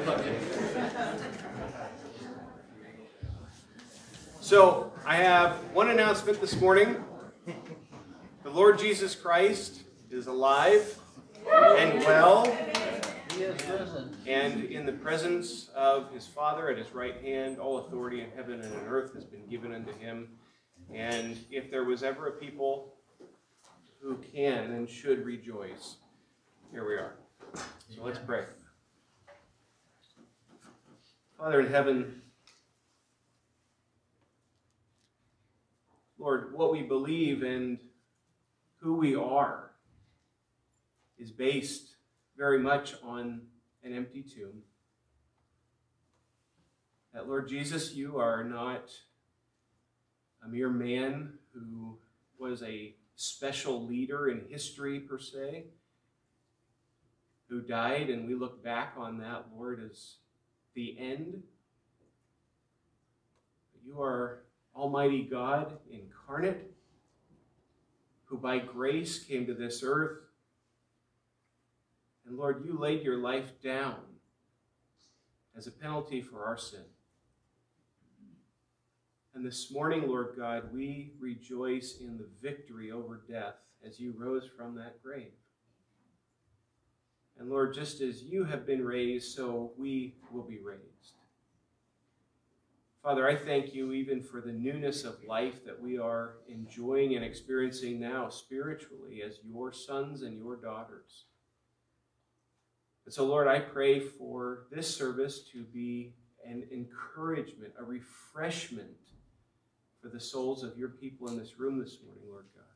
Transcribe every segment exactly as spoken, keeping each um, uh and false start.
So, I have one announcement this morning. The Lord Jesus Christ is alive and well, and in the presence of his Father at his right hand, all authority in heaven and on earth has been given unto him. And if there was ever a people who can and should rejoice, here we are. So let's pray. Father in heaven, Lord, what we believe and who we are is based very much on an empty tomb. That, Lord Jesus, you are not a mere man who was a special leader in history per se, who died, and we look back on that, Lord, as the end. You are Almighty God incarnate, who by grace came to this earth. And Lord, you laid your life down as a penalty for our sin. And this morning, Lord God, we rejoice in the victory over death as you rose from that grave. And Lord, just as you have been raised, so we will be raised. Father, I thank you even for the newness of life that we are enjoying and experiencing now spiritually as your sons and your daughters. And so, Lord, I pray for this service to be an encouragement, a refreshment for the souls of your people in this room this morning, Lord God.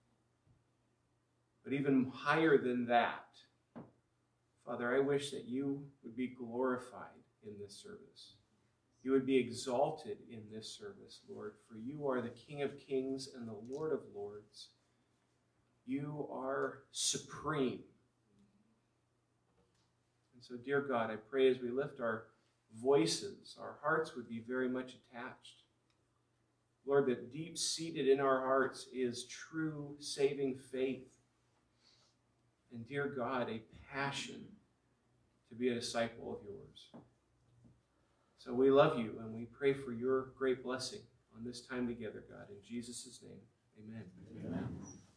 But even higher than that, Father, I wish that you would be glorified in this service. You would be exalted in this service, Lord, for you are the King of Kings and the Lord of Lords. You are supreme. And so, dear God, I pray as we lift our voices, our hearts would be very much attached. Lord, that deep-seated in our hearts is true saving faith. And dear God, a passion to be a disciple of yours. So we love you and we pray for your great blessing on this time together, God. In Jesus' name, amen.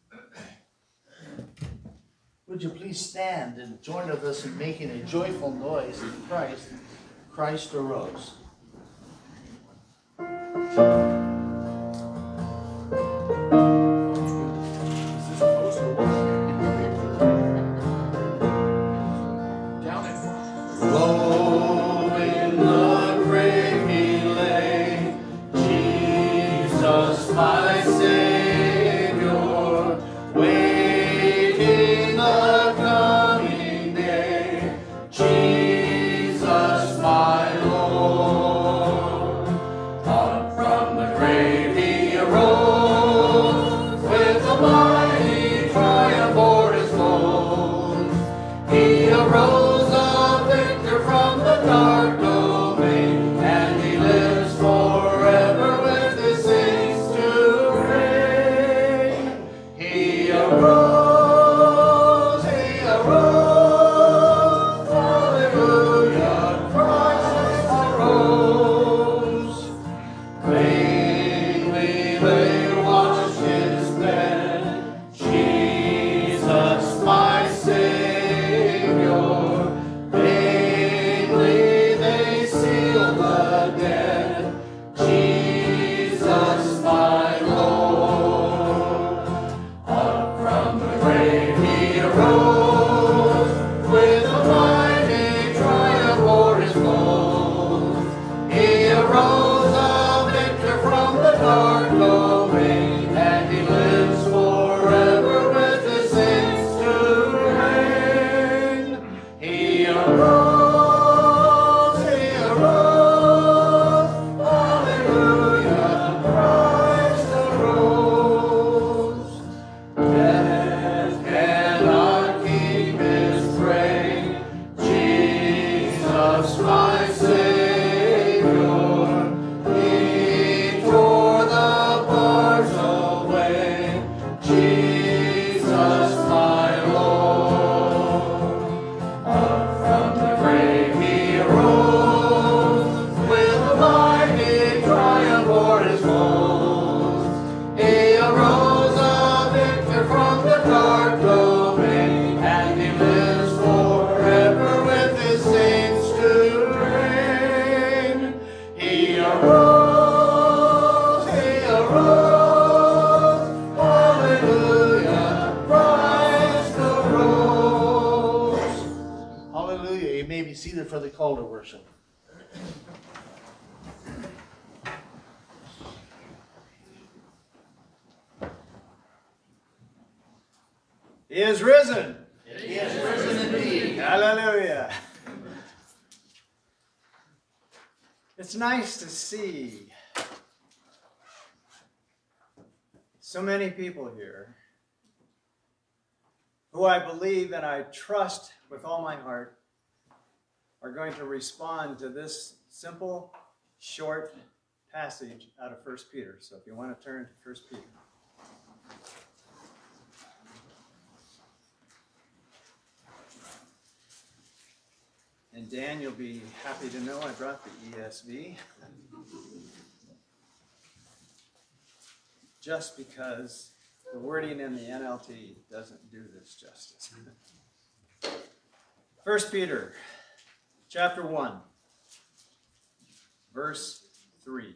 Amen. Would you please stand and join with us in making a joyful noise in Christ? Christ arose. From the grave he arose. Hallelujah. You may be seated for the call to worship. He is risen. He is risen indeed. Hallelujah. It's nice to see so many people here who I believe and I trust with all my heart are going to respond to this simple, short passage out of First Peter. So if you want to turn to First Peter. And Dan, you'll be happy to know I brought the E S V. Just because the wording in the N L T doesn't do this justice. First Peter, chapter one, verse three.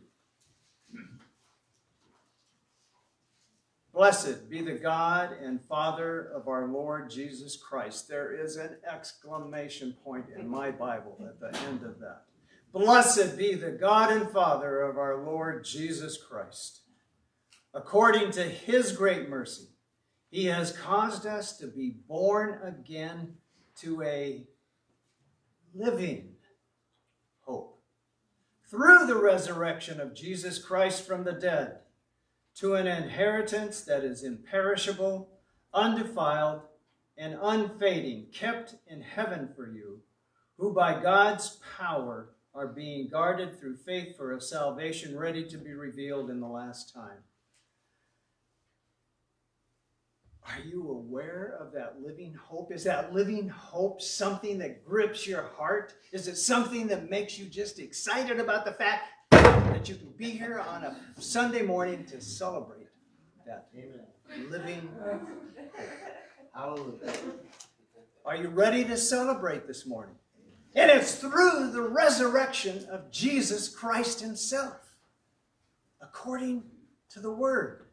Blessed be the God and Father of our Lord Jesus Christ. There is an exclamation point in my Bible at the end of that. Blessed be the God and Father of our Lord Jesus Christ. According to his great mercy, he has caused us to be born again to a living hope through the resurrection of Jesus Christ from the dead, to an inheritance that is imperishable, undefiled, and unfading, kept in heaven for you, who by God's power are being guarded through faith for a salvation ready to be revealed in the last time. Are you aware of that living hope? Is that living hope something that grips your heart? Is it something that makes you just excited about the fact that you can be here on a Sunday morning to celebrate that Amen. Living hope? Hallelujah. Are you ready to celebrate this morning? And it's through the resurrection of Jesus Christ himself, according to the Word.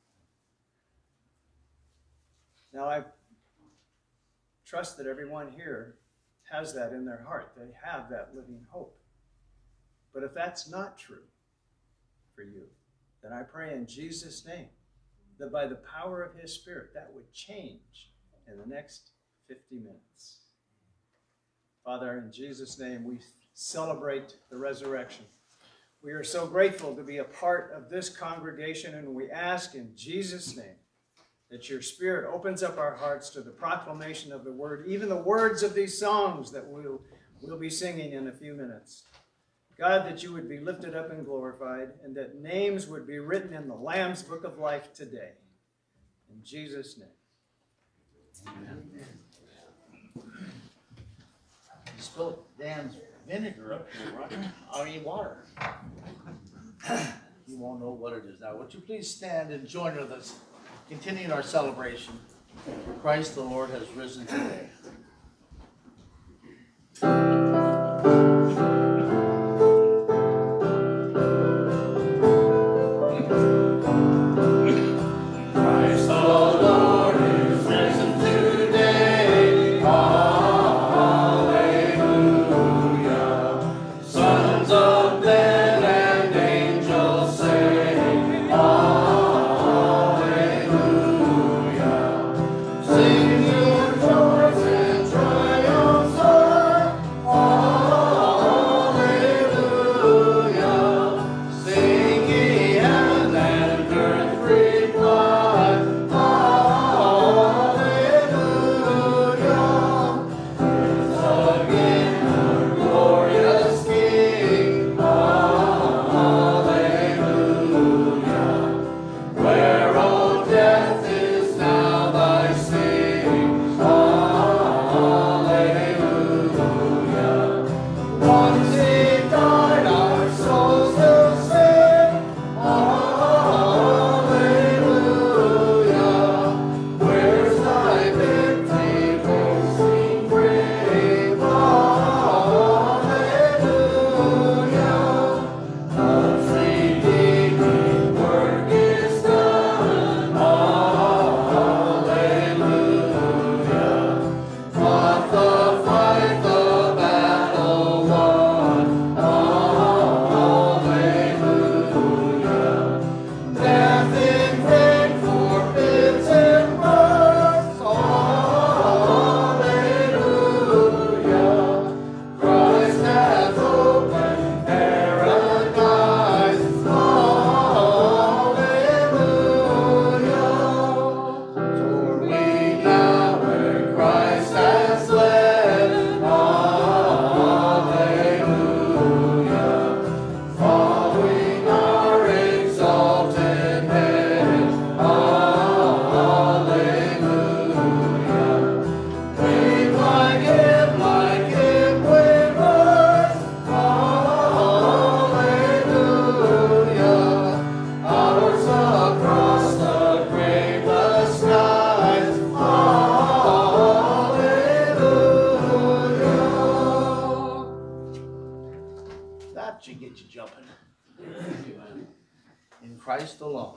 Now, I trust that everyone here has that in their heart. They have that living hope. But if that's not true for you, then I pray in Jesus' name that by the power of his Spirit, that would change in the next fifty minutes. Father, in Jesus' name, we celebrate the resurrection. We are so grateful to be a part of this congregation, and we ask in Jesus' name that your Spirit opens up our hearts to the proclamation of the word, even the words of these songs that we'll, we'll be singing in a few minutes. God, that you would be lifted up and glorified, and that names would be written in the Lamb's Book of Life today. In Jesus' name. Amen. You spilled Dan's vinegar up here, right? I mean, water. You won't know what it is now. Would you please stand and join with us, continuing our celebration? Christ the Lord has risen today. Sing your joys. should get you jumping. In Christ alone.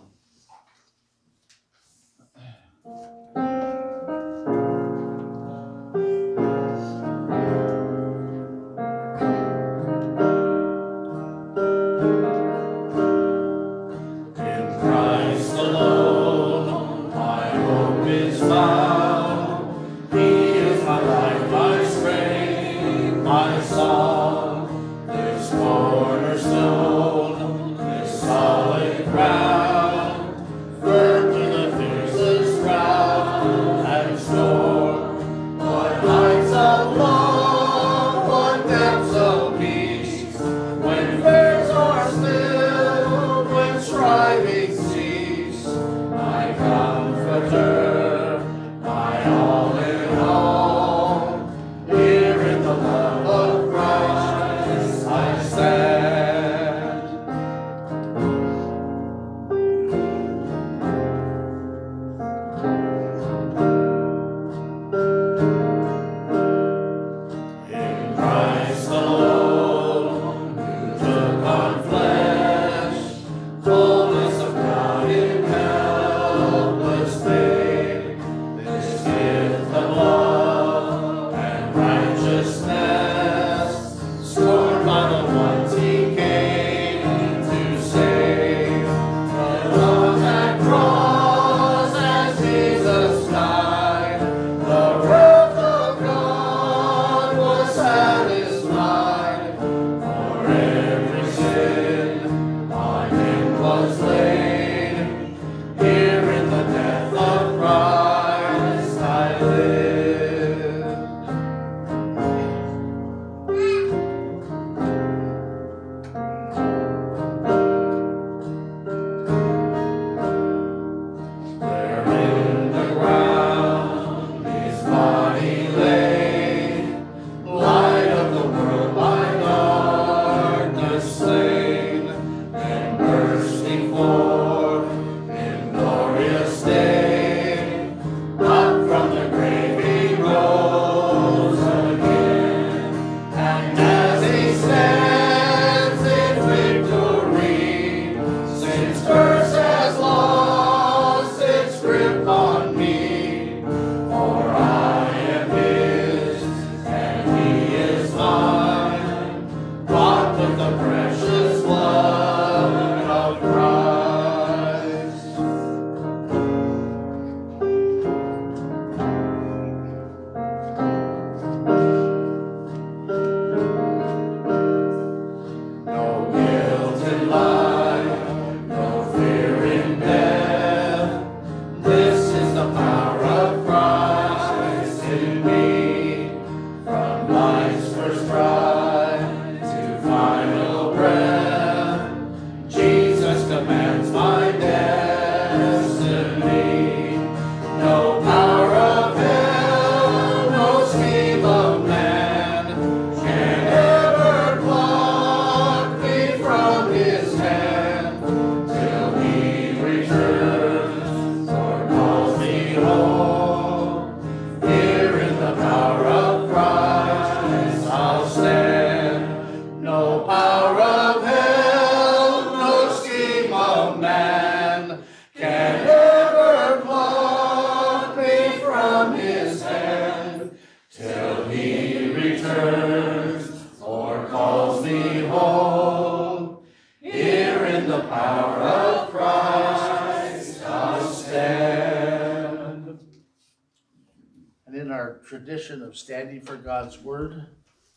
Tradition of standing for God's word.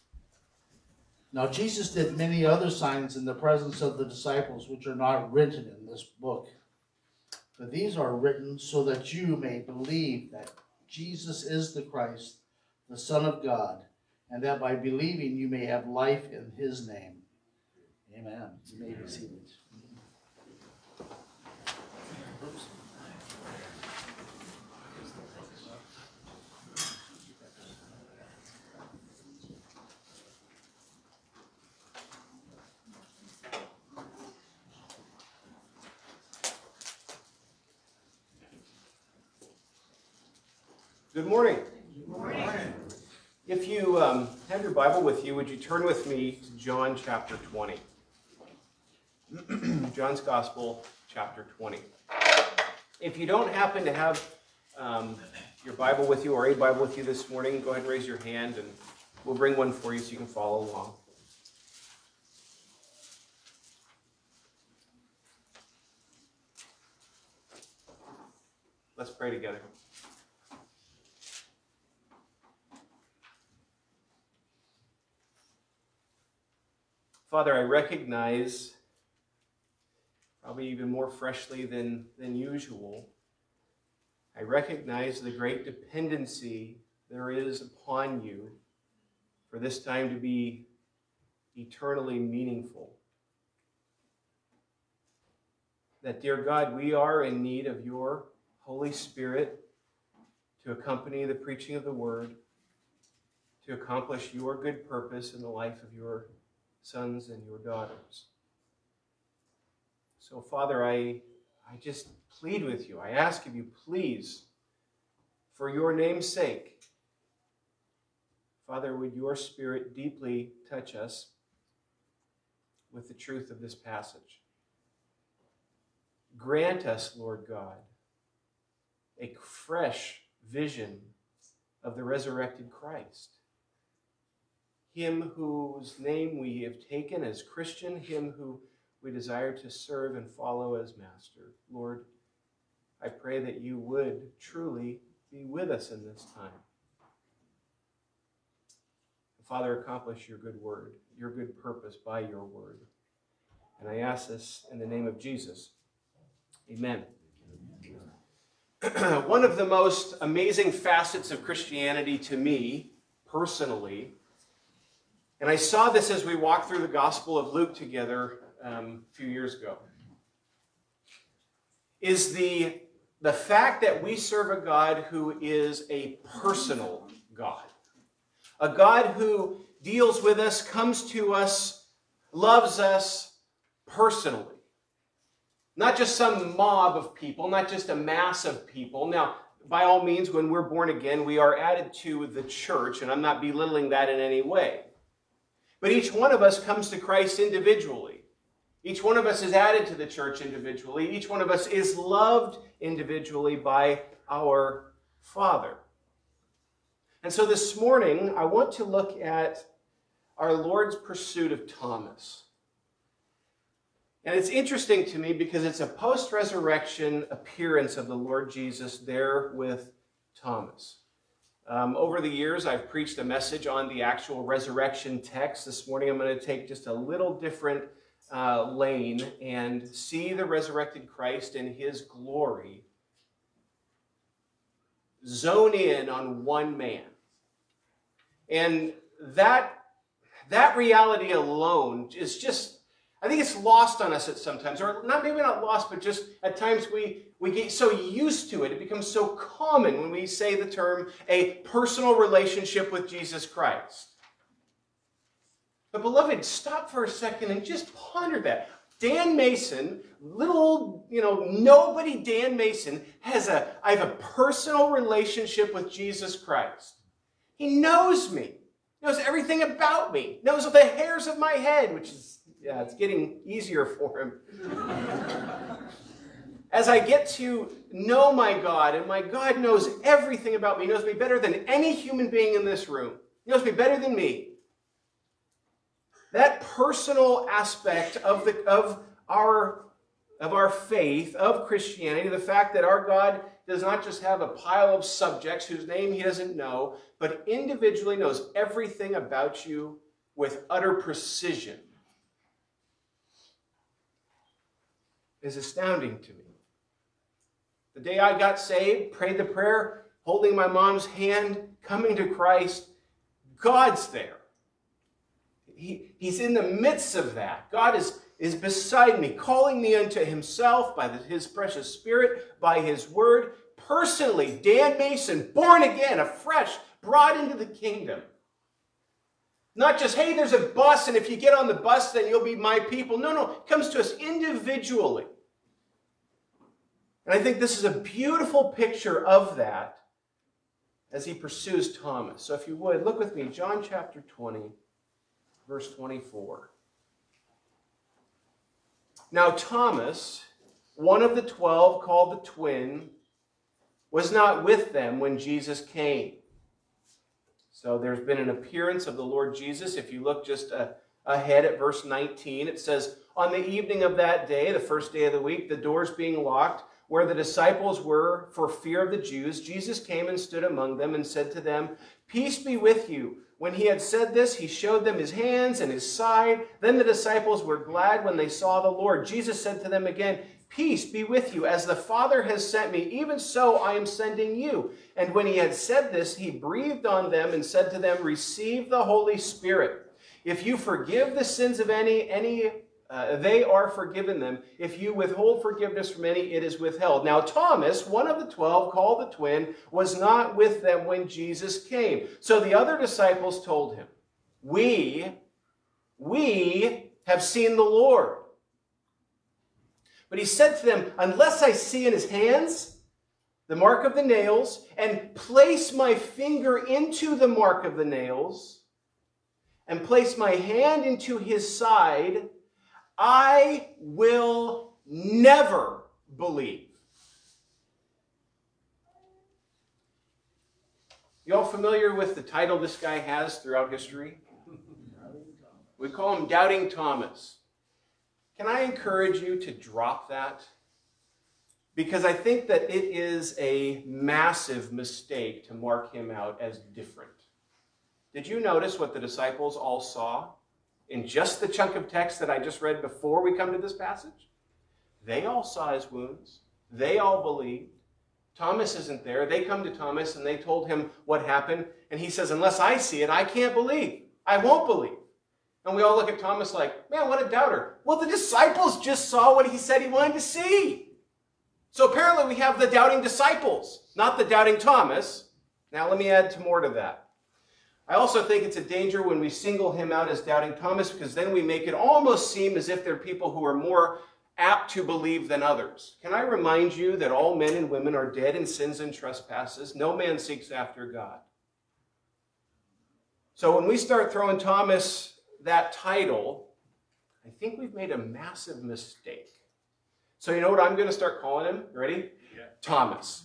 Now Jesus did many other signs in the presence of the disciples, which are not written in this book. But these are written so that you may believe that Jesus is the Christ, the Son of God, and that by believing you may have life in his name. Amen. You may be seated. Oops. Good morning. Good morning. If you um, have your Bible with you, would you turn with me to John chapter twenty? John's Gospel, chapter twenty. If you don't happen to have um, your Bible with you or a Bible with you this morning, go ahead and raise your hand and we'll bring one for you so you can follow along. Let's pray together. Father, I recognize, probably even more freshly than, than usual, I recognize the great dependency there is upon you for this time to be eternally meaningful. That, dear God, we are in need of your Holy Spirit to accompany the preaching of the Word, to accomplish your good purpose in the life of your sons and your daughters. So, Father, I, I just plead with you. I ask of you, please, for your name's sake, Father, would your Spirit deeply touch us with the truth of this passage. Grant us, Lord God, a fresh vision of the resurrected Christ. Him whose name we have taken as Christian, him who we desire to serve and follow as Master. Lord, I pray that you would truly be with us in this time. Father, accomplish your good word, your good purpose by your word. And I ask this in the name of Jesus. Amen. One of the most amazing facets of Christianity to me, personally, and I saw this as we walked through the Gospel of Luke together um, a few years ago, is the, the fact that we serve a God who is a personal God. A God who deals with us, comes to us, loves us personally. Not just some mob of people, not just a mass of people. Now, by all means, when we're born again, we are added to the church, and I'm not belittling that in any way. But each one of us comes to Christ individually. Each one of us is added to the church individually. Each one of us is loved individually by our Father. And so this morning, I want to look at our Lord's pursuit of Thomas. And it's interesting to me because it's a post-resurrection appearance of the Lord Jesus there with Thomas. Um, over the years, I've preached a message on the actual resurrection text. This morning, I'm going to take just a little different uh, lane and see the resurrected Christ in his glory zone in on one man. And that, that reality alone is just, I think it's lost on us at sometimes, or not maybe not lost, but just at times we, we get so used to it. It becomes so common when we say the term a personal relationship with Jesus Christ. But beloved, stop for a second and just ponder that. Dan Mason, little old, you know, nobody Dan Mason, has a, I have a personal relationship with Jesus Christ. He knows me, knows everything about me, knows the hairs of my head, which is, yeah, it's getting easier for him. As I get to know my God, and my God knows everything about me, he knows me better than any human being in this room. He knows me better than me. That personal aspect of, the, of, our, of our faith, of Christianity, the fact that our God does not just have a pile of subjects whose name he doesn't know, but individually knows everything about you with utter precision, is astounding to me. The day I got saved, prayed the prayer, holding my mom's hand, coming to Christ, God's there. He, he's in the midst of that. God is, is beside me, calling me unto himself by the, his precious Spirit, by his word. Personally, Dan Mason, born again, afresh, brought into the kingdom. Not just, hey, there's a bus, and if you get on the bus, then you'll be my people. No, no, it comes to us individually. And I think this is a beautiful picture of that as he pursues Thomas. So if you would, look with me, John chapter twenty. Verse twenty-four. Now Thomas, one of the twelve, called the twin, was not with them when Jesus came. So there's been an appearance of the Lord Jesus. If you look just uh, ahead at verse nineteen, it says, on the evening of that day, the first day of the week, the doors being locked, where the disciples were for fear of the Jews, Jesus came and stood among them and said to them, peace be with you. When he had said this, he showed them his hands and his side. Then the disciples were glad when they saw the Lord. Jesus said to them again, peace be with you. As the Father has sent me, even so I am sending you. And when he had said this, he breathed on them and said to them, receive the Holy Spirit. If you forgive the sins of any, any uh, they are forgiven them. If you withhold forgiveness from any, it is withheld. Now Thomas, one of the twelve, called the twin, was not with them when Jesus came. So the other disciples told him, we, we have seen the Lord. But he said to them, unless I see in his hands the mark of the nails, and place my finger into the mark of the nails, and place my hand into his side, I will never believe. You all familiar with the title this guy has throughout history? We call him Doubting Thomas. Can I encourage you to drop that? Because I think that it is a massive mistake to mark him out as different. Did you notice what the disciples all saw in just the chunk of text that I just read before we come to this passage? They all saw his wounds. They all believed. Thomas isn't there. They come to Thomas and they told him what happened. And he says, unless I see it, I can't believe. I won't believe. And we all look at Thomas like, man, what a doubter. Well, the disciples just saw what he said he wanted to see. So apparently we have the doubting disciples, not the doubting Thomas. Now let me add more to that. I also think it's a danger when we single him out as doubting Thomas, because then we make it almost seem as if there are people who are more apt to believe than others. Can I remind you that all men and women are dead in sins and trespasses? No man seeks after God. So when we start throwing Thomas that title, I think we've made a massive mistake. So you know what I'm going to start calling him? You ready? Yeah. Thomas.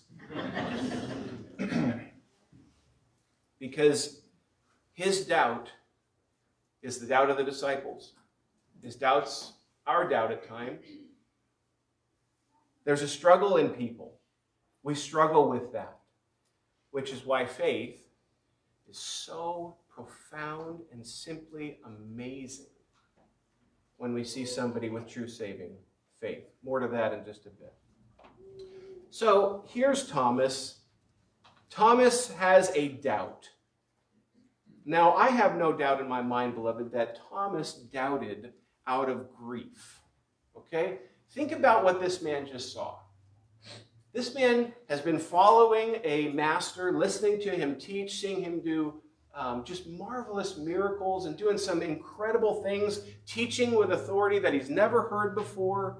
Because his doubt is the doubt of the disciples. His doubt's our doubt at times. There's a struggle in people. We struggle with that, which is why faith is so profound and simply amazing when we see somebody with true saving faith. More to that in just a bit. So here's Thomas. Thomas has a doubt. Now, I have no doubt in my mind, beloved, that Thomas doubted out of grief. Okay? Think about what this man just saw. This man has been following a master, listening to him teach, seeing him do um, just marvelous miracles and doing some incredible things, teaching with authority that he's never heard before,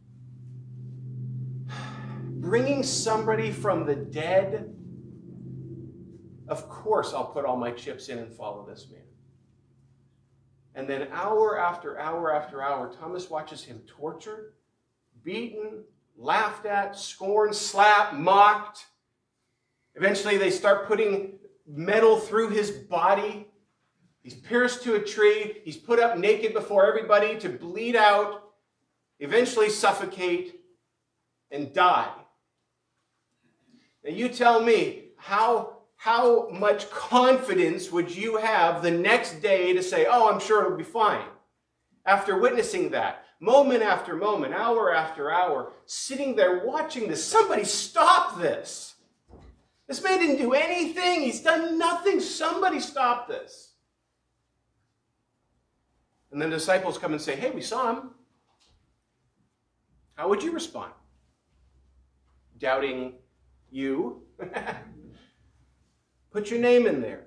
bringing somebody from the dead. Of course, I'll put all my chips in and follow this man. And then hour after hour after hour, Thomas watches him tortured, beaten, laughed at, scorned, slapped, mocked. Eventually, they start putting metal through his body. He's pierced to a tree. He's put up naked before everybody to bleed out, eventually suffocate, and die. Now, you tell me, how... How much confidence would you have the next day to say, oh, I'm sure it'll be fine? After witnessing that, moment after moment, hour after hour, sitting there watching this, somebody stop this. This man didn't do anything. He's done nothing. Somebody stop this. And then the disciples come and say, hey, we saw him. How would you respond? Doubting you? Put your name in there.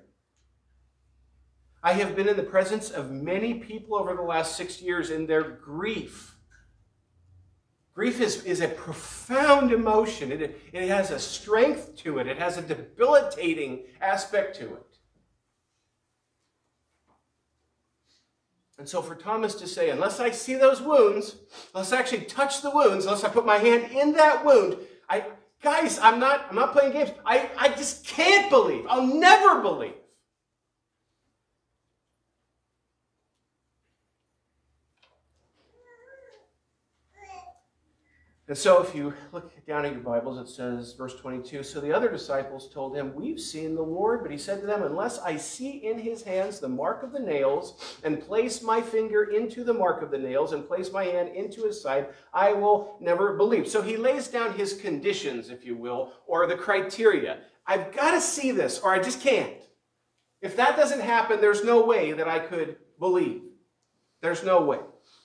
I have been in the presence of many people over the last six years in their grief. Grief is, is a profound emotion. It, it has a strength to it. It has a debilitating aspect to it. And so for Thomas to say, unless I see those wounds, unless I actually touch the wounds, unless I put my hand in that wound, I, guys, I'm not, I'm not playing games. I, I just can't believe. I'll never believe. And so if you look down at your Bibles, it says, verse twenty-two, so the other disciples told him, we've seen the Lord. But he said to them, unless I see in his hands the mark of the nails, and place my finger into the mark of the nails, and place my hand into his side, I will never believe. So he lays down his conditions, if you will, or the criteria. I've got to see this, or I just can't. If that doesn't happen, there's no way that I could believe. There's no way.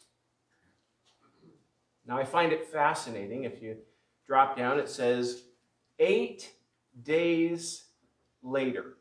Now, I find it fascinating. If you drop down, it says, eight days later.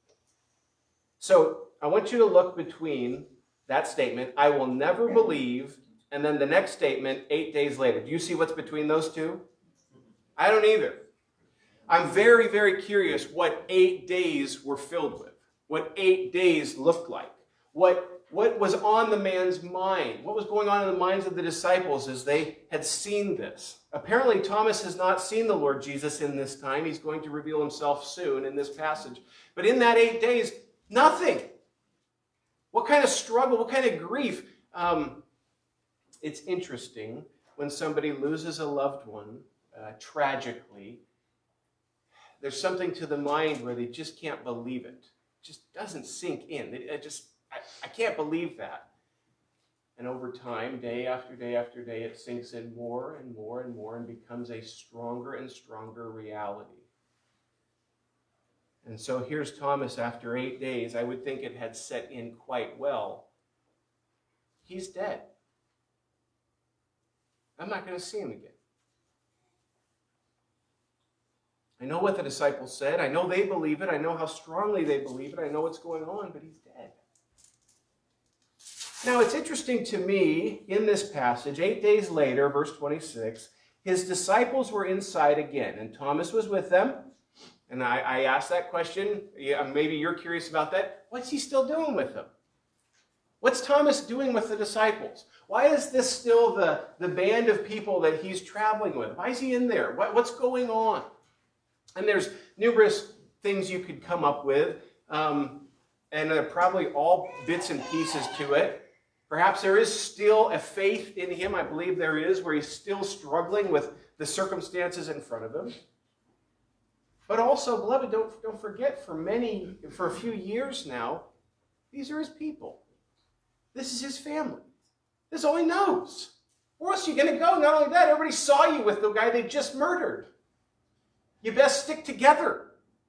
So I want you to look between that statement, I will never believe, and then the next statement, eight days later. Do you see what's between those two? I don't either. I'm very, very curious what eight days were filled with, what eight days looked like, what What was on the man's mind? What was going on in the minds of the disciples as they had seen this? Apparently, Thomas has not seen the Lord Jesus in this time. He's going to reveal himself soon in this passage. But in that eight days, nothing. What kind of struggle, what kind of grief? Um, it's interesting when somebody loses a loved one uh, tragically. There's something to the mind where they just can't believe it. It just doesn't sink in. It, it just... I, I can't believe that. And over time, day after day after day, it sinks in more and more and more and becomes a stronger and stronger reality. And so here's Thomas after eight days. I would think it had set in quite well. He's dead. I'm not going to see him again. I know what the disciples said. I know they believe it. I know how strongly they believe it. I know what's going on, but he's dead. Now, it's interesting to me in this passage, eight days later, verse twenty-six, his disciples were inside again, and Thomas was with them. And I, I asked that question. Yeah, maybe you're curious about that. What's he still doing with them? What's Thomas doing with the disciples? Why is this still the, the band of people that he's traveling with? Why is he in there? What, what's going on? And there's numerous things you could come up with, um, and they're probably all bits and pieces to it. Perhaps there is still a faith in him, I believe there is, where he's still struggling with the circumstances in front of him. But also, beloved, don't, don't forget, for many, for a few years now, these are his people. This is his family. This is all he knows. Where else are you going to go? Not only that, everybody saw you with the guy they just murdered. You best stick together.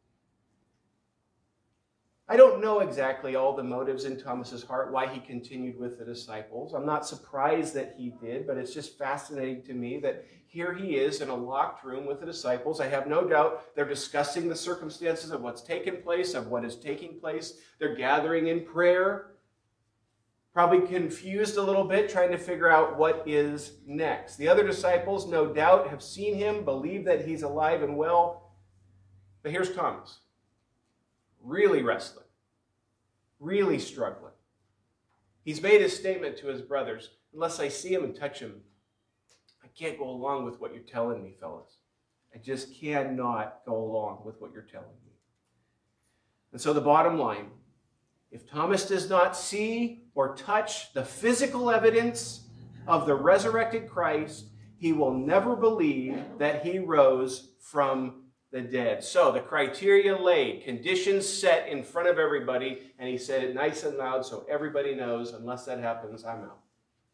I don't know exactly all the motives in Thomas's heart, why he continued with the disciples. I'm not surprised that he did, but it's just fascinating to me that here he is in a locked room with the disciples. I have no doubt they're discussing the circumstances of what's taken place, of what is taking place. They're gathering in prayer, probably confused a little bit, trying to figure out what is next. The other disciples, no doubt, have seen him, believe that he's alive and well. But here's Thomas. Really wrestling, really struggling. He's made his statement to his brothers, unless I see him and touch him, I can't go along with what you're telling me, fellas. I just cannot go along with what you're telling me. And so the bottom line, if Thomas does not see or touch the physical evidence of the resurrected Christ, he will never believe that he rose from the dead. So the criteria laid, conditions set in front of everybody, and he said it nice and loud so everybody knows, unless that happens, I'm out.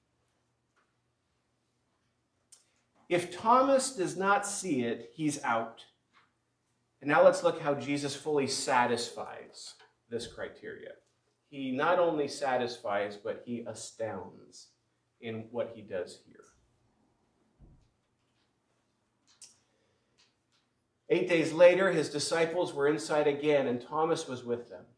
If Thomas does not see it, he's out. And now let's look how Jesus fully satisfies this criteria. He not only satisfies, but he astounds in what he does here. Eight days later, his disciples were inside again, and Thomas was with them.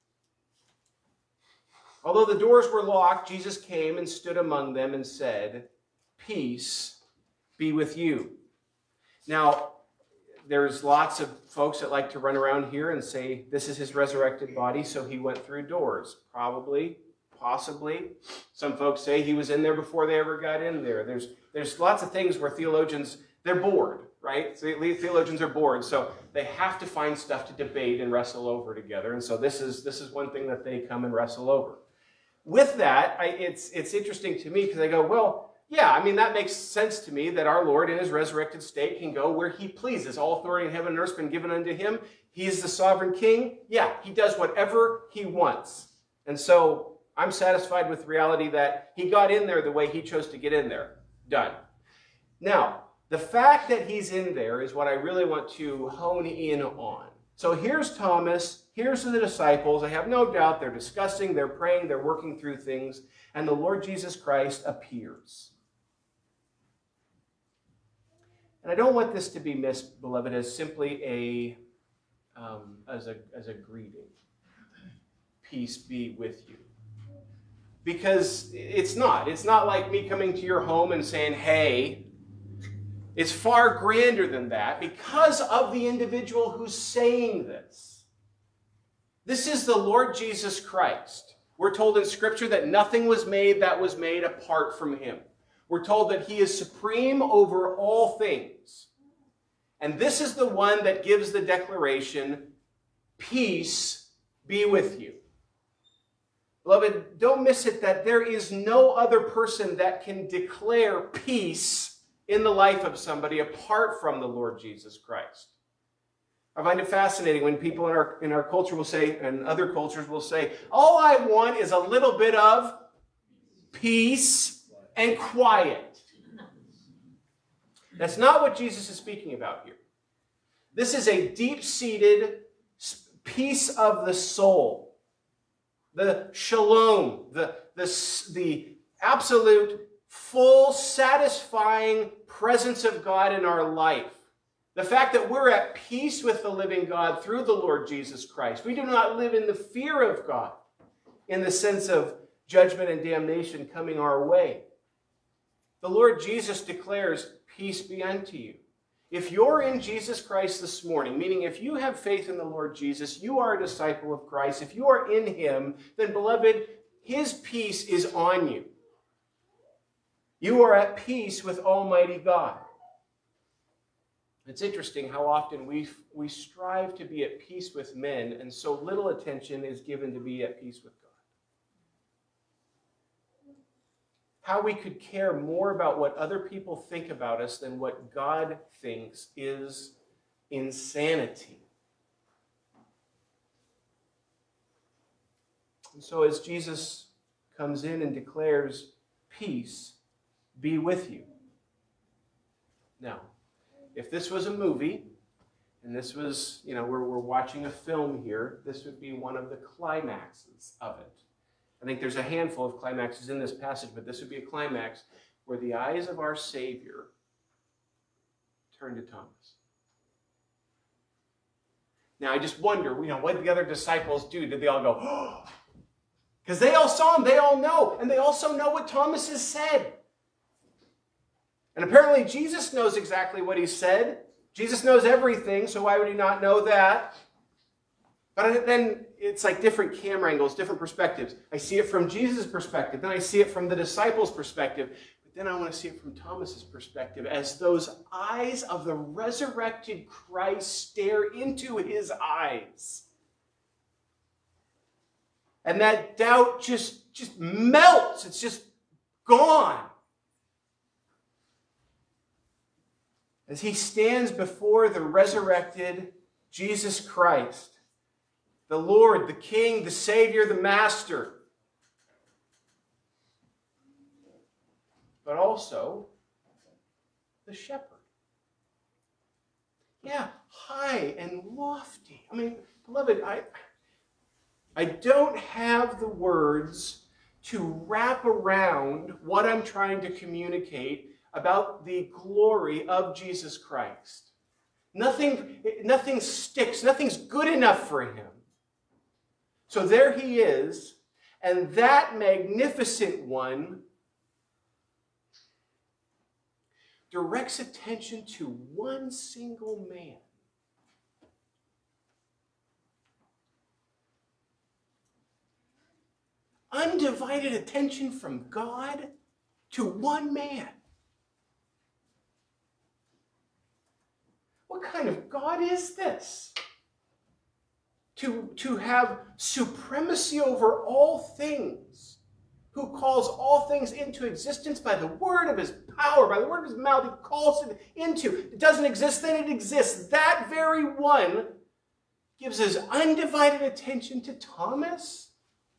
Although the doors were locked, Jesus came and stood among them and said, "Peace be with you." Now, there's lots of folks that like to run around here and say, this is his resurrected body, so he went through doors. Probably, possibly. Some folks say he was in there before they ever got in there. There's, there's lots of things where theologians, they're bored, right? So theologians are bored, so they have to find stuff to debate and wrestle over together. And so this is, this is one thing that they come and wrestle over. With that, I, it's, it's interesting to me because I go, well, yeah, I mean, that makes sense to me that our Lord in his resurrected state can go where he pleases. All authority in heaven and earth has been given unto him. He is the sovereign king. Yeah, he does whatever he wants. And so I'm satisfied with the reality that he got in there the way he chose to get in there. Done. Now, the fact that he's in there is what I really want to hone in on. So here's Thomas, here's the disciples. I have no doubt they're discussing, they're praying, they're working through things, and the Lord Jesus Christ appears. And I don't want this to be missed, beloved, as simply a, um, as a, as a greeting. Peace be with you. Because it's not. It's not like me coming to your home and saying, hey. It's far grander than that because of the individual who's saying this. This is the Lord Jesus Christ. We're told in Scripture that nothing was made that was made apart from him. We're told that he is supreme over all things. And this is the one that gives the declaration, peace be with you. Beloved, don't miss it that there is no other person that can declare peace in the life of somebody apart from the Lord Jesus Christ. I find it fascinating when people in our, in our culture will say, and other cultures will say, all I want is a little bit of peace and quiet. That's not what Jesus is speaking about here. This is a deep-seated peace of the soul. The shalom, the, the, the absolute, full, satisfying presence of God in our life. The fact that we're at peace with the living God through the Lord Jesus Christ. We do not live in the fear of God in the sense of judgment and damnation coming our way. The Lord Jesus declares, peace be unto you. If you're in Jesus Christ this morning, meaning if you have faith in the Lord Jesus, you are a disciple of Christ. If you are in him, then beloved, his peace is on you. You are at peace with Almighty God. It's interesting how often we, we strive to be at peace with men, and so little attention is given to be at peace with God. How we could care more about what other people think about us than what God thinks is insanity. And so as Jesus comes in and declares, peace be with you. Now, if this was a movie, and this was, you know, we're, we're watching a film here, this would be one of the climaxes of it. I think there's a handful of climaxes in this passage, but this would be a climax where the eyes of our Savior turn to Thomas. Now, I just wonder, you know, what did the other disciples do? Did they all go, oh? Because they all saw him, they all know, and they also know what Thomas has said. And apparently Jesus knows exactly what he said. Jesus knows everything, so why would he not know that? But then it's like different camera angles, different perspectives. I see it from Jesus' perspective. Then I see it from the disciples' perspective. But then I want to see it from Thomas's perspective as those eyes of the resurrected Christ stare into his eyes. And that doubt just, just melts. It's just gone. As he stands before the resurrected Jesus Christ, the Lord, the King, the Savior, the Master. But also the shepherd. Yeah, high and lofty. I mean, beloved, I, I don't have the words to wrap around what I'm trying to communicate about the glory of Jesus Christ. Nothing, nothing sticks. Nothing's good enough for him. So there he is, and that magnificent one directs attention to one single man. undivided attention from God to one man. What kind of God is this? To, to have supremacy over all things, who calls all things into existence by the word of his power, by the word of his mouth, he calls it into. It doesn't exist, then it exists. That very one gives his undivided attention to Thomas.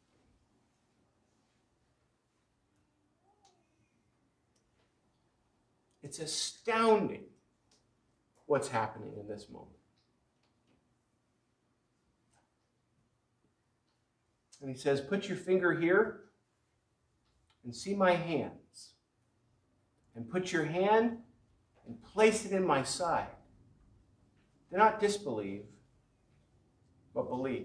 It's astounding what's happening in this moment. And he says, put your finger here and see my hands. And put your hand and place it in my side. Do not disbelieve, but believe.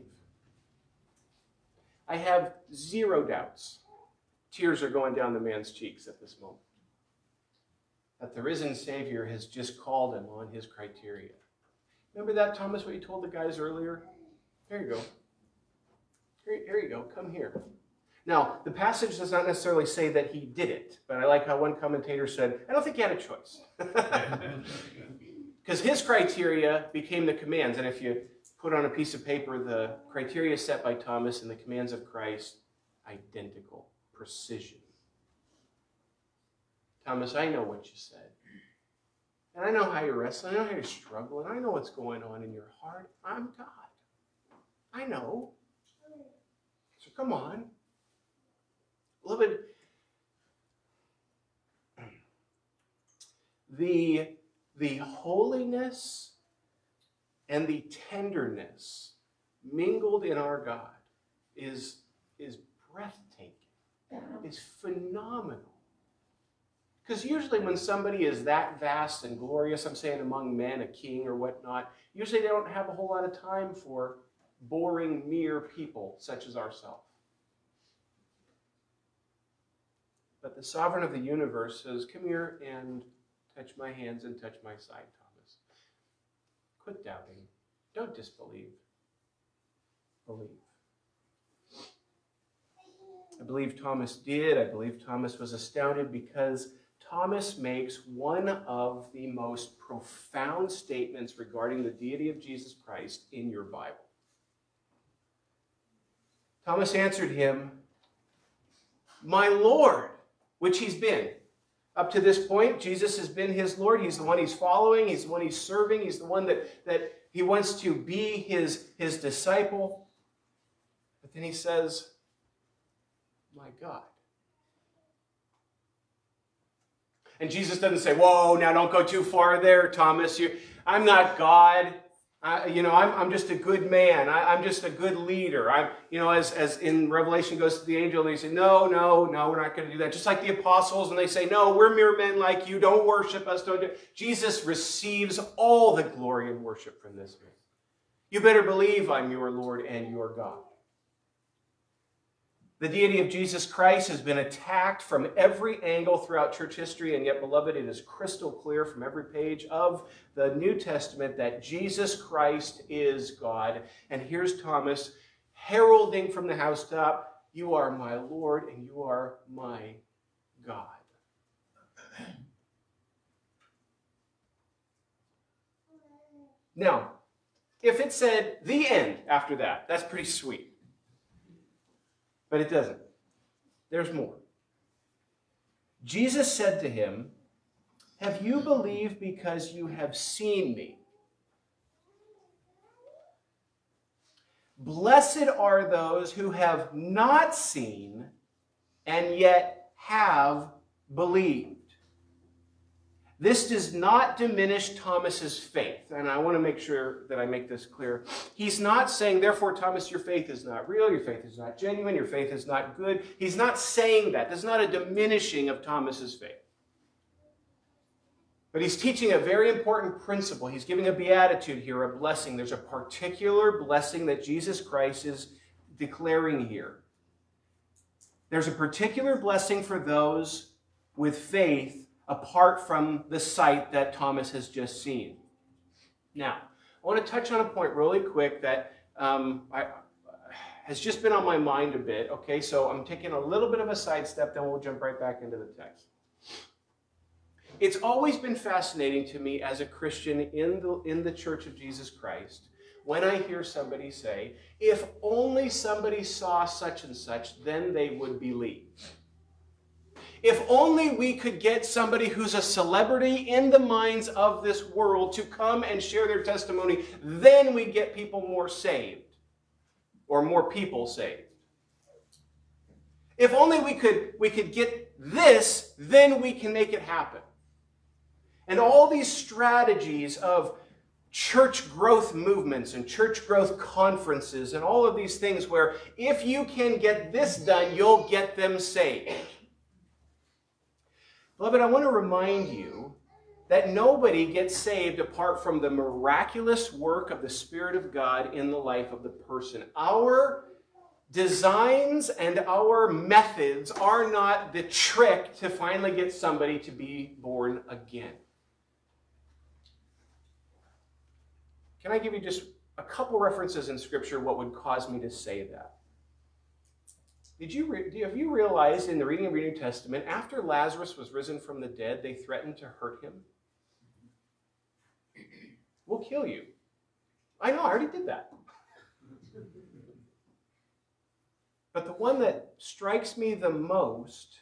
I have zero doubts. Tears are going down the man's cheeks at this moment. That the risen Savior has just called him on his criteria. Remember that, Thomas, what you told the guys earlier? Here you go. Here, here you go. Come here. Now, the passage does not necessarily say that he did it, but I like how one commentator said, I don't think he had a choice. Because his criteria became the commands. And if you put on a piece of paper the criteria set by Thomas and the commands of Christ, identical. Precision. Thomas, I know what you said. And I know how you're wrestling. I know how you're struggling. I know what's going on in your heart. I'm God. I know. So come on. Beloved, the, the holiness and the tenderness mingled in our God is, is breathtaking. It's phenomenal. Because usually when somebody is that vast and glorious, I'm saying among men, a king or whatnot, usually they don't have a whole lot of time for boring, mere people such as ourselves. But the sovereign of the universe says, come here and touch my hands and touch my side, Thomas. Quit doubting. Don't disbelieve. Believe. I believe Thomas did. I believe Thomas was astounded because Thomas makes one of the most profound statements regarding the deity of Jesus Christ in your Bible. Thomas answered him, my Lord, which he's been. Up to this point, Jesus has been his Lord. He's the one he's following. He's the one he's serving. He's the one that, that he wants to be his, his disciple. But then he says, my God. And Jesus doesn't say, whoa, now don't go too far there, Thomas. You, I'm not God. I, you know, I'm, I'm just a good man. I, I'm just a good leader. I'm, you know, as, as in Revelation goes to the angel, and they say, no, no, no, we're not going to do that. Just like the apostles, and they say, no, we're mere men like you. Don't worship us. Don't do it. Jesus receives all the glory and worship from this man. You better believe I'm your Lord and your God. The deity of Jesus Christ has been attacked from every angle throughout church history, and yet, beloved, it is crystal clear from every page of the New Testament that Jesus Christ is God. And here's Thomas heralding from the housetop, you are my Lord and you are my God. Now, if it said the end after that, that's pretty sweet. But it doesn't. There's more. Jesus said to him, have you believed because you have seen me? Blessed are those who have not seen and yet have believed. This does not diminish Thomas's faith, and I want to make sure that I make this clear. He's not saying, therefore, Thomas, your faith is not real, your faith is not genuine, your faith is not good. He's not saying that. There's not a diminishing of Thomas's faith. But he's teaching a very important principle. He's giving a beatitude here, a blessing. There's a particular blessing that Jesus Christ is declaring here. There's a particular blessing for those with faith apart from the sight that Thomas has just seen. Now, I want to touch on a point really quick that um, I, has just been on my mind a bit. Okay, so I'm taking a little bit of a sidestep, then we'll jump right back into the text. It's always been fascinating to me as a Christian in the, in the Church of Jesus Christ when I hear somebody say, if only somebody saw such and such, then they would believe. If only we could get somebody who's a celebrity in the minds of this world to come and share their testimony, then we get people more saved, or more people saved. If only we could, we could get this, then we can make it happen. And all these strategies of church growth movements and church growth conferences and all of these things where if you can get this done, you'll get them saved. Beloved, I want to remind you that nobody gets saved apart from the miraculous work of the Spirit of God in the life of the person. Our designs and our methods are not the trick to finally get somebody to be born again. Can I give you just a couple references in Scripture what would cause me to say that? Did you re- have you realized in the reading of the New Testament, after Lazarus was risen from the dead, they threatened to hurt him? We'll kill you. I know, I already did that. But the one that strikes me the most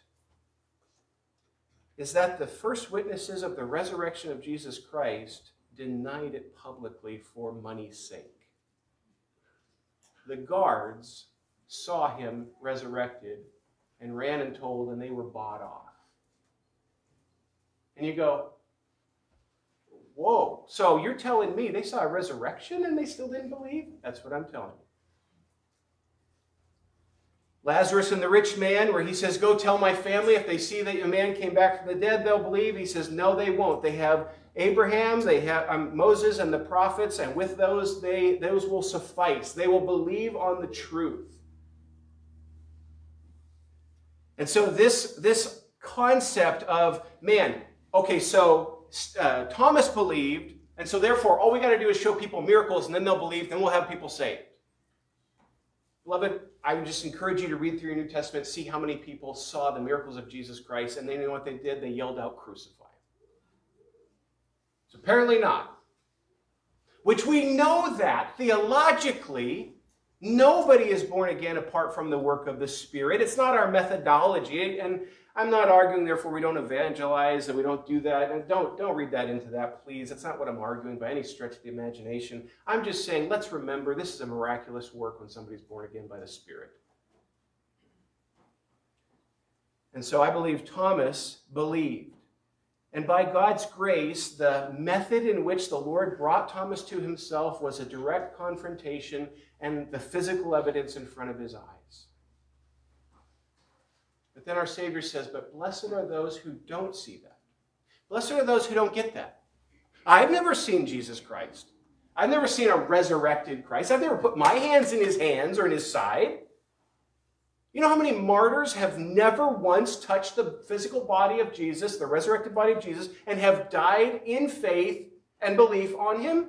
is that the first witnesses of the resurrection of Jesus Christ denied it publicly for money's sake. The guards saw him resurrected and ran and told, and they were bought off. And you go, whoa, so you're telling me they saw a resurrection and they still didn't believe? That's what I'm telling you. Lazarus and the rich man, where he says, go tell my family if they see that a man came back from the dead, they'll believe. He says, no, they won't. They have Abraham, they have um, Moses and the prophets, and with those, they those will suffice. They will believe on the truth. And so this, this concept of, man, okay, so uh, Thomas believed, and so therefore all we got to do is show people miracles, and then they'll believe, then we'll have people saved. Beloved, I would just encourage you to read through your New Testament, see how many people saw the miracles of Jesus Christ, and then you know what they did? They yelled out, crucify him. So apparently not. Which we know that, theologically, nobody is born again apart from the work of the Spirit. It's not our methodology, and I'm not arguing, therefore, we don't evangelize and we don't do that. And don't, don't read that into that, please. That's not what I'm arguing by any stretch of the imagination. I'm just saying, let's remember, this is a miraculous work when somebody's born again by the Spirit. And so I believe Thomas believed. And by God's grace, the method in which the Lord brought Thomas to himself was a direct confrontation and the physical evidence in front of his eyes. But then our Savior says, but blessed are those who don't see that. Blessed are those who don't get that. I've never seen Jesus Christ. I've never seen a resurrected Christ. I've never put my hands in his hands or in his side. You know how many martyrs have never once touched the physical body of Jesus, the resurrected body of Jesus, and have died in faith and belief on him?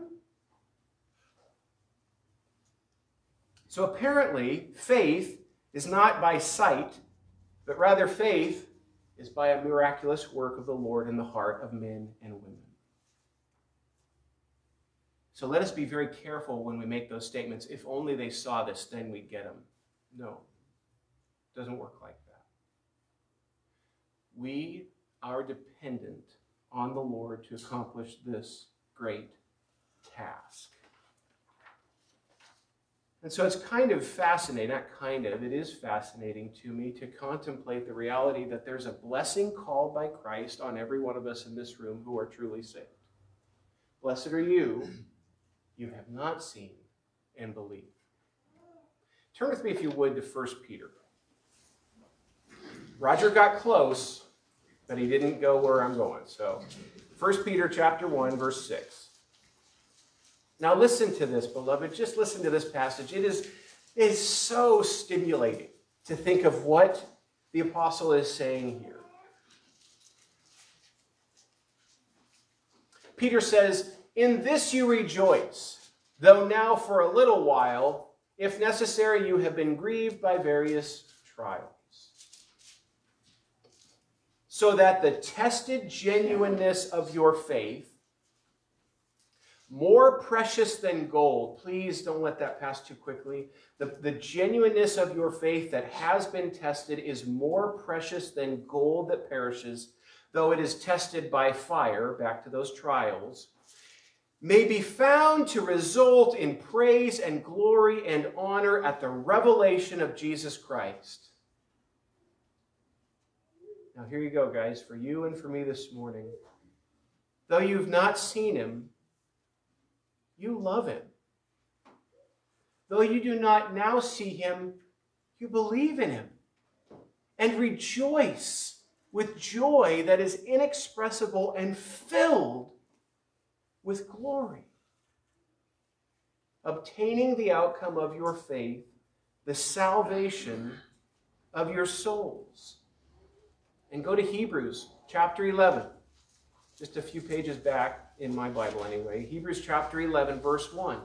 So apparently, faith is not by sight, but rather faith is by a miraculous work of the Lord in the heart of men and women. So let us be very careful when we make those statements. If only they saw this, then we'd get them. No, it doesn't work like that. We are dependent on the Lord to accomplish this great task. And so it's kind of fascinating, not kind of, it is fascinating to me to contemplate the reality that there's a blessing called by Christ on every one of us in this room who are truly saved. Blessed are you, you have not seen and believed. Turn with me, if you would, to First Peter. Roger got close, but he didn't go where I'm going. So, First Peter chapter one, verse six. Now listen to this, beloved. Just listen to this passage. It is, it is so stimulating to think of what the apostle is saying here. Peter says, in this you rejoice, though now for a little while, If necessary, you have been grieved by various trials, so that the tested genuineness of your faith, more precious than gold, please don't let that pass too quickly. The, the genuineness of your faith that has been tested is more precious than gold that perishes, though it is tested by fire, back to those trials, may be found to result in praise and glory and honor at the revelation of Jesus Christ. Now here you go, guys, for you and for me this morning. Though you've not seen him, you love him. Though you do not now see him, you believe in him and rejoice with joy that is inexpressible and filled with glory, obtaining the outcome of your faith, the salvation of your souls. And go to Hebrews chapter eleven, just a few pages back in my Bible anyway. Hebrews chapter eleven, verse one.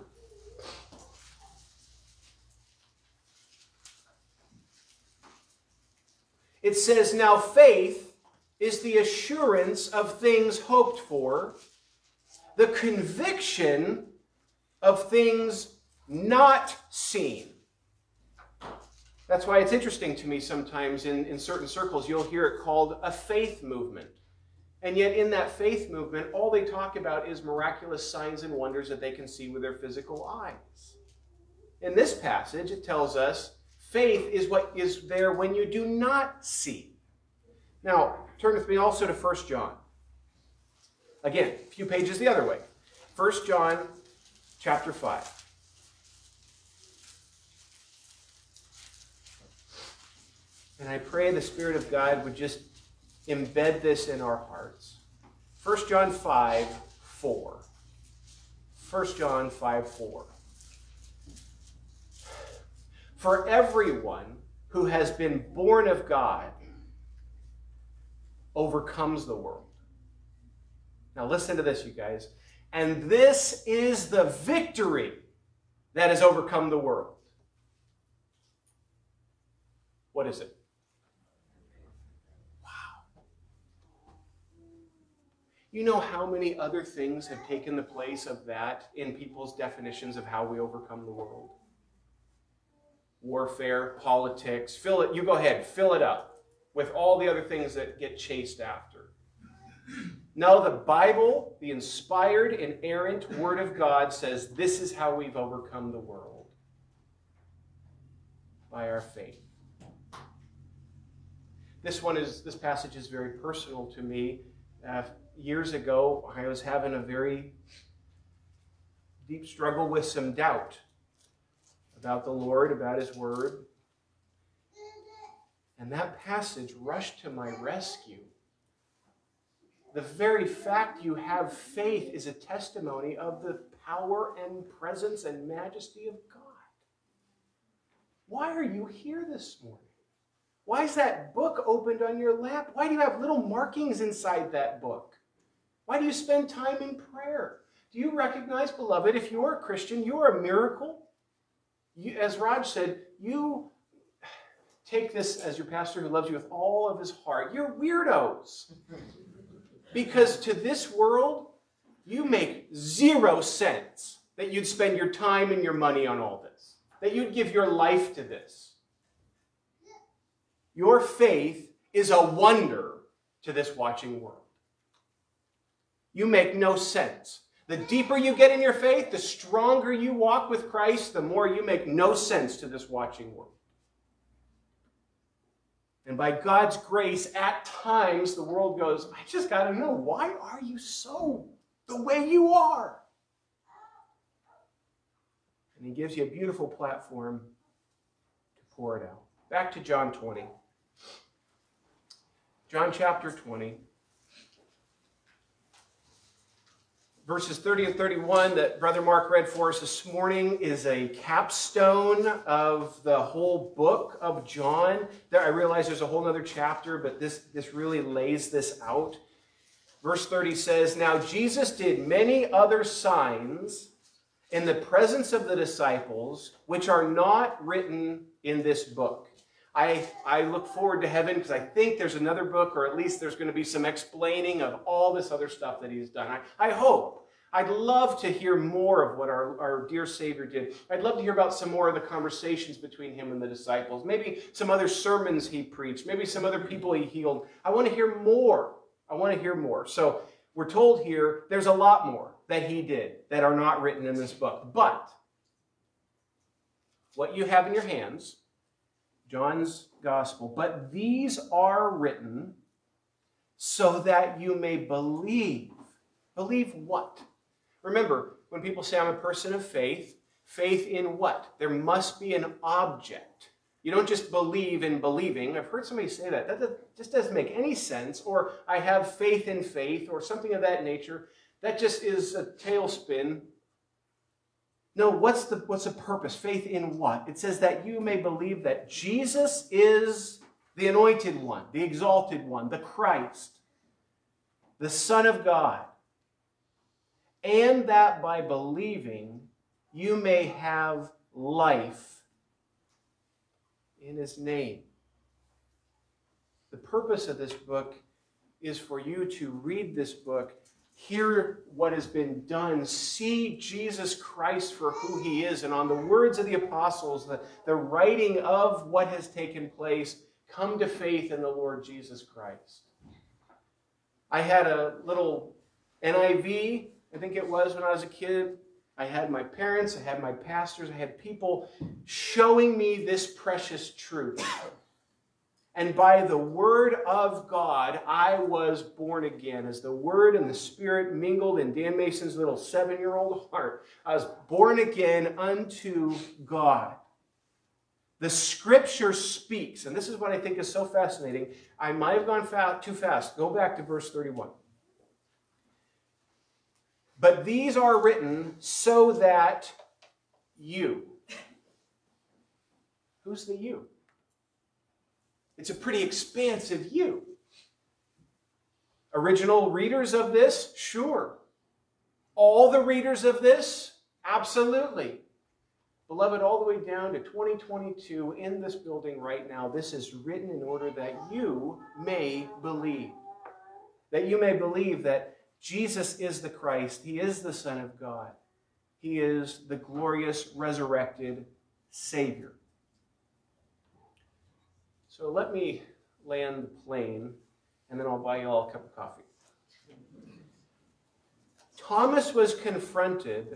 It says, now faith is the assurance of things hoped for, the conviction of things not seen. That's why it's interesting to me sometimes in, in certain circles, you'll hear it called a faith movement. And yet in that faith movement, all they talk about is miraculous signs and wonders that they can see with their physical eyes. In this passage, it tells us faith is what is there when you do not see. Now, turn with me also to First John. Again, a few pages the other way. First John chapter five. And I pray the Spirit of God would just embed this in our hearts. First John five, four. First John five, four. For everyone who has been born of God overcomes the world. Now listen to this, you guys. And this is the victory that has overcome the world. What is it? Wow. You know how many other things have taken the place of that in people's definitions of how we overcome the world? Warfare, politics, fill it, you go ahead, fill it up with all the other things that get chased after. No, the Bible, the inspired, inerrant Word of God says this is how we've overcome the world. By our faith. This one is, this passage is very personal to me. Uh, years ago, I was having a very deep struggle with some doubt about the Lord, about His Word. And that passage rushed to my rescue. The very fact you have faith is a testimony of the power and presence and majesty of God. Why are you here this morning? Why is that book opened on your lap? Why do you have little markings inside that book? Why do you spend time in prayer? Do you recognize, beloved, if you're a Christian, you're a miracle? You, as Raj said, you take this as your pastor who loves you with all of his heart. You're weirdos. Because to this world, you make zero sense that you'd spend your time and your money on all this. That you'd give your life to this. Your faith is a wonder to this watching world. You make no sense. The deeper you get in your faith, the stronger you walk with Christ, the more you make no sense to this watching world. And by God's grace, at times, the world goes, I just got to know, why are you so the way you are? And He gives you a beautiful platform to pour it out. Back to John twenty. John chapter twenty. Verses thirty and thirty-one that Brother Mark read for us this morning is a capstone of the whole book of John. There, I realize there's a whole other chapter, but this, this really lays this out. Verse thirty says, Now Jesus did many other signs in the presence of the disciples, which are not written in this book. I, I look forward to heaven because I think there's another book, or at least there's going to be some explaining of all this other stuff that he's done. I, I hope. I'd love to hear more of what our, our dear Savior did. I'd love to hear about some more of the conversations between him and the disciples. Maybe some other sermons he preached. Maybe some other people he healed. I want to hear more. I want to hear more. So we're told here there's a lot more that he did that are not written in this book. But what you have in your hands, John's Gospel, but these are written so that you may believe. Believe what? Remember, when people say I'm a person of faith, faith in what? There must be an object. You don't just believe in believing. I've heard somebody say that. That just doesn't make any sense. Or I have faith in faith or something of that nature. That just is a tailspin. No, what's the, what's the purpose? Faith in what? It says that you may believe that Jesus is the anointed one, the exalted one, the Christ, the Son of God. And that by believing you may have life in his name. The purpose of this book is for you to read this book, hear what has been done, see Jesus Christ for who he is, and on the words of the apostles, the, the writing of what has taken place, come to faith in the Lord Jesus Christ. I had a little N I V, I think it was, when I was a kid. I had my parents, I had my pastors, I had people showing me this precious truth. And by the word of God, I was born again. As the word and the spirit mingled in Dan Mason's little seven-year-old heart, I was born again unto God. The scripture speaks, and this is what I think is so fascinating. I might have gone fa- too fast. Go back to verse thirty-one. But these are written so that you. Who's the you? It's a pretty expansive you. Original readers of this? Sure. All the readers of this? Absolutely. Beloved, all the way down to twenty twenty-two in this building right now, this is written in order that you may believe. That you may believe that Jesus is the Christ. He is the Son of God. He is the glorious resurrected Savior. So let me land the plane, and then I'll buy you all a cup of coffee. Thomas was confronted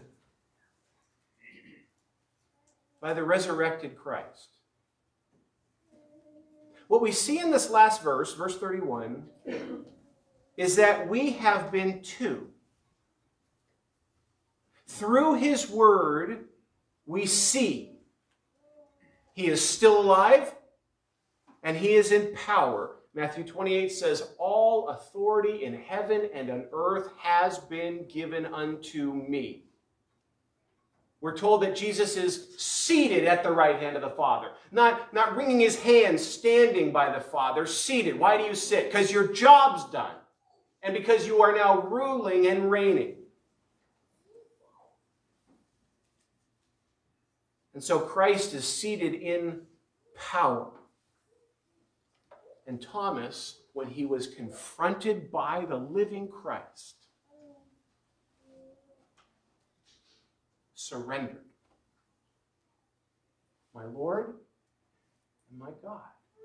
by the resurrected Christ. What we see in this last verse, verse thirty-one, is that we have been too. Through his word, we see he is still alive and he is in power. Matthew twenty-eight says, all authority in heaven and on earth has been given unto me. We're told that Jesus is seated at the right hand of the Father. Not, not wringing his hands, standing by the Father, seated. Why do you sit? Because your job's done. And because you are now ruling and reigning. And so Christ is seated in power. And Thomas, when he was confronted by the living Christ, surrendered. My Lord and my God.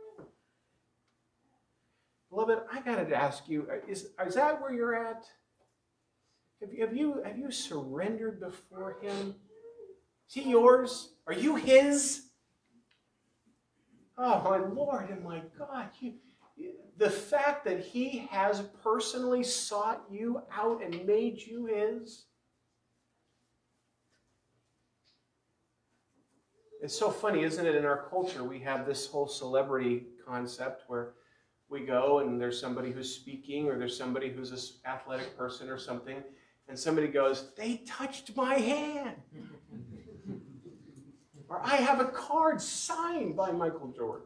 Beloved, I got to ask you, is, is that where you're at? Have you, have, you, have you surrendered before him? Is he yours? Are you his? Oh, my Lord and my God. You, the fact that he has personally sought you out and made you his. It's so funny, isn't it? In our culture, we have this whole celebrity concept where we go and there's somebody who's speaking or there's somebody who's an athletic person or something, and somebody goes, they touched my hand. Or I have a card signed by Michael Jordan.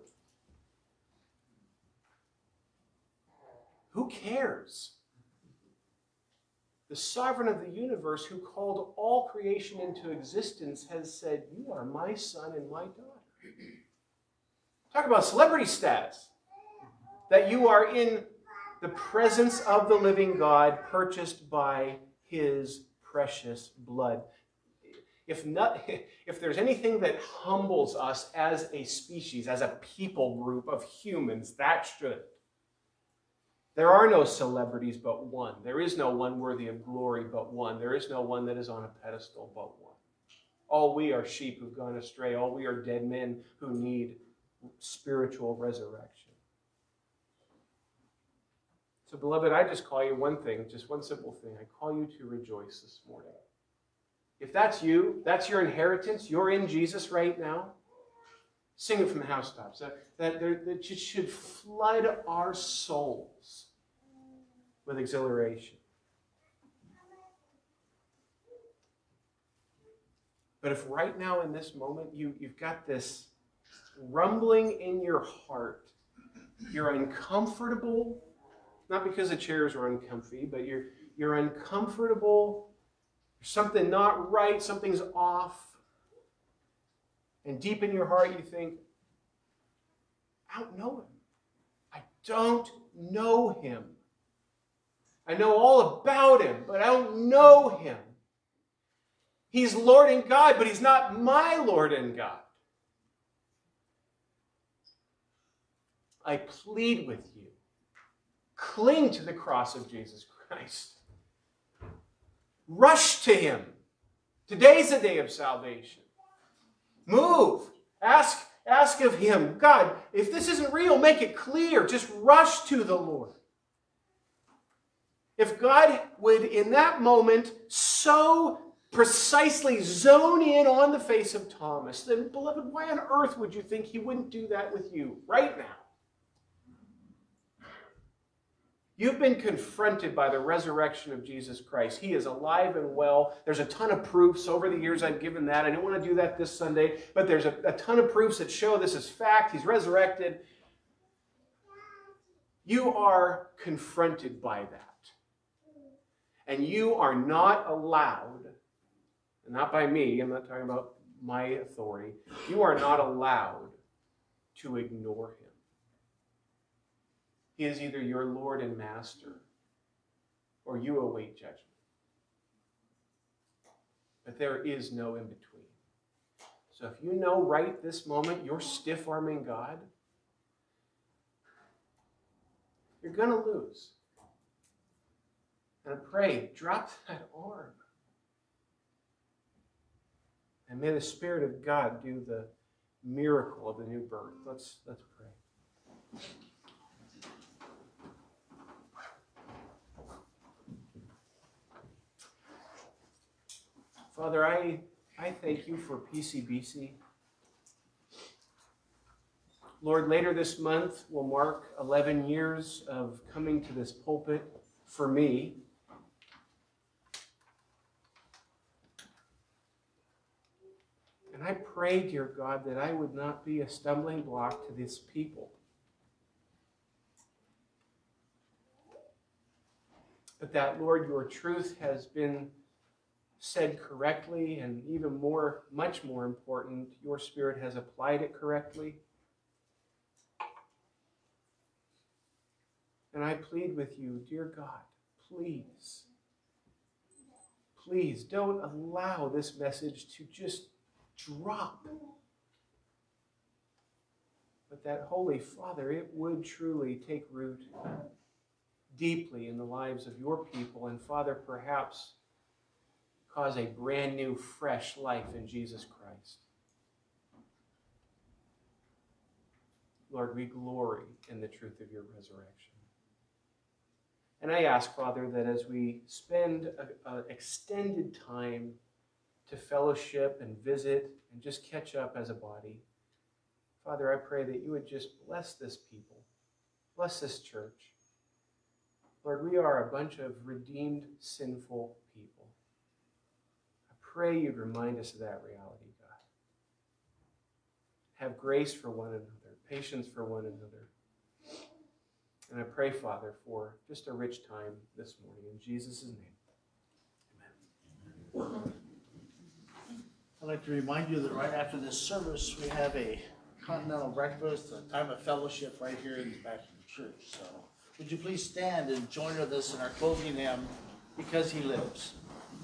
Who cares? the sovereign of the universe who called all creation into existence, has said, you are my son and my daughter. Talk about celebrity status. That you are in the presence of the living God, purchased by his precious blood. If not, if there's anything that humbles us as a species, as a people group of humans, that should. There are no celebrities but one. There is no one worthy of glory but one. There is no one that is on a pedestal but one. All we are sheep who've gone astray. All we are dead men who need spiritual resurrection. So, beloved, I just call you one thing, just one simple thing. I call you to rejoice this morning. If that's you, that's your inheritance, you're in Jesus right now, sing it from the housetops. That, that, that it should flood our souls with exhilaration. But if right now in this moment you, you've got this rumbling in your heart, you're uncomfortable, not because the chairs are uncomfy, but you're, you're uncomfortable, something not right, something's off. And deep in your heart you think, I don't know him. I don't know him. I know all about him, but I don't know him. He's Lord and God, but he's not my Lord and God. I plead with you. Cling to the cross of Jesus Christ. Rush to him. Today's the day of salvation. Move. Ask, ask of him, God, if this isn't real, make it clear. Just rush to the Lord. If God would, in that moment, so precisely zone in on the face of Thomas, then, beloved, why on earth would you think he wouldn't do that with you right now? You've been confronted by the resurrection of Jesus Christ. He is alive and well. There's a ton of proofs. Over the years I've given that. I don't want to do that this Sunday, but there's a, a ton of proofs that show this is fact. He's resurrected. You are confronted by that. And you are not allowed, and not by me, I'm not talking about my authority, you are not allowed to ignore him. He is either your Lord and Master, or you await judgment. But there is no in between. So if you know right this moment you're stiff-arming God, you're going to lose. And I pray, drop that arm. And may the Spirit of God do the miracle of the new birth. Let's, let's pray. Father, I, I thank you for P C B C. Lord, later this month will mark eleven years of coming to this pulpit for me. And I pray, dear God, that I would not be a stumbling block to this people. But that, Lord, your truth has been said correctly, and even more, much more important, your Spirit has applied it correctly. And I plead with you, dear God, please, please don't allow this message to just drop. But that, Holy Father, it would truly take root deeply in the lives of your people, and Father, perhaps cause a brand new, fresh life in Jesus Christ. Lord, we glory in the truth of your resurrection. And I ask, Father, that as we spend an extended time to fellowship and visit and just catch up as a body, Father, I pray that you would just bless this people, bless this church. Lord, we are a bunch of redeemed, sinful people. Pray you'd remind us of that reality, God. Have grace for one another, patience for one another. And I pray, Father, for just a rich time this morning. In Jesus' name. I'd like to remind you that right after this service, we have a continental breakfast, a time of fellowship right here in the back of the church. So would you please stand and join with us in our closing hymn, Because He Lives.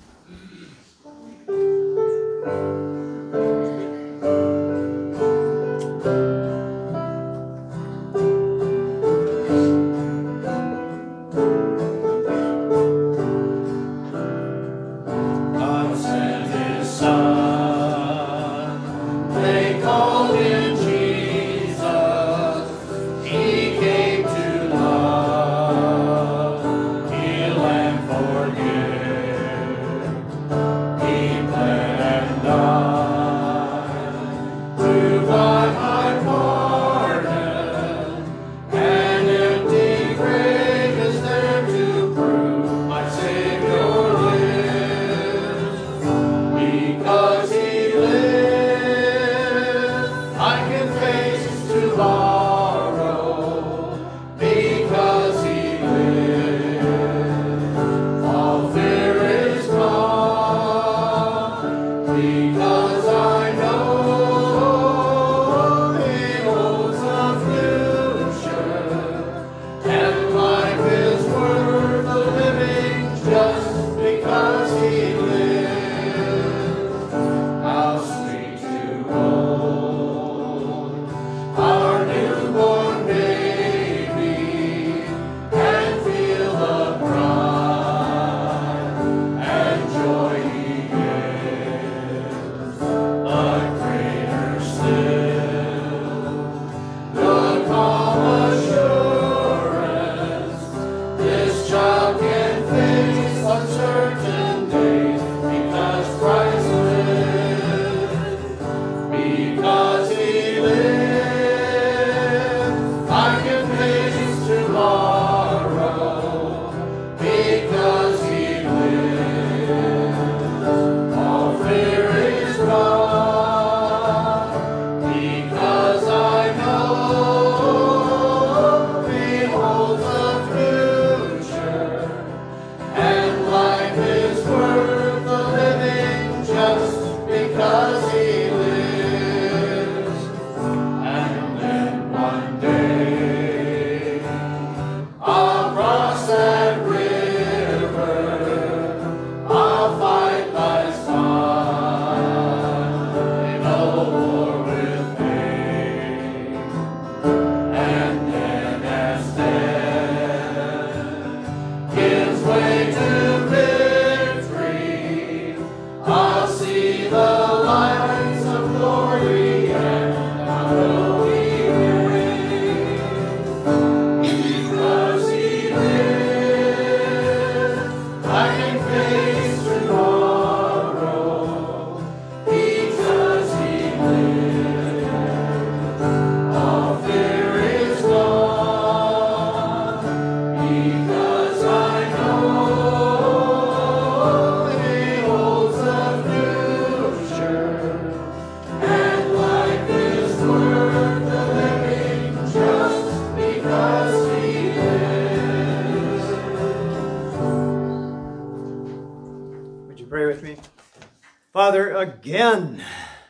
Father, again,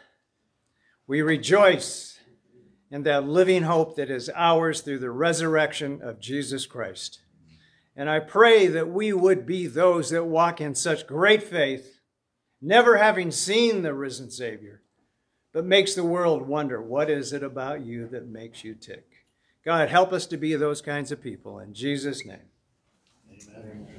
we rejoice in that living hope that is ours through the resurrection of Jesus Christ. And I pray that we would be those that walk in such great faith, never having seen the risen Savior, but makes the world wonder, what is it about you that makes you tick? God, help us to be those kinds of people. In Jesus' name. Amen.